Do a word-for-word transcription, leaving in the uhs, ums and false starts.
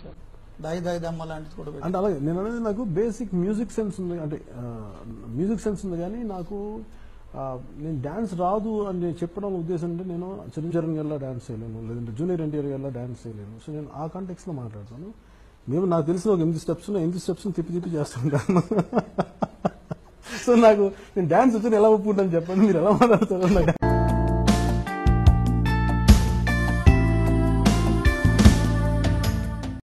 Sir, దాయి దాయి దమ్మ లాంటిది కూడా. అంటే అలాగే నేను అనేది నాకు బేసిక్ మ్యూజిక్ సెన్స్ ఉంది, అంటే మ్యూజిక్ సెన్స్ ఉంది, కానీ నాకు నేను డ్యాన్స్ రాదు అని నేను చెప్పడం ఉద్దేశం అంటే నేను చిరంజీవి గారిలో డ్యాన్స్ చేయలేను, లేదంటే జూనియర్ ఎన్టీఆర్ గారిలో డ్యాన్స్ చేయలేను. సో నేను ఆ కాంటెక్స్లో మాట్లాడతాను. మేము నాకు తెలిసిన ఒక ఎనిమిది స్టెప్స్ ఎనిమిది స్టెప్స్ తిప్పి తిప్పి చేస్తుంటాను. సో నాకు నేను డ్యాన్స్ వచ్చి ఎలా ఒప్పుకుంటాను చెప్పండి, మీరు ఎలా మాట్లాడతారు.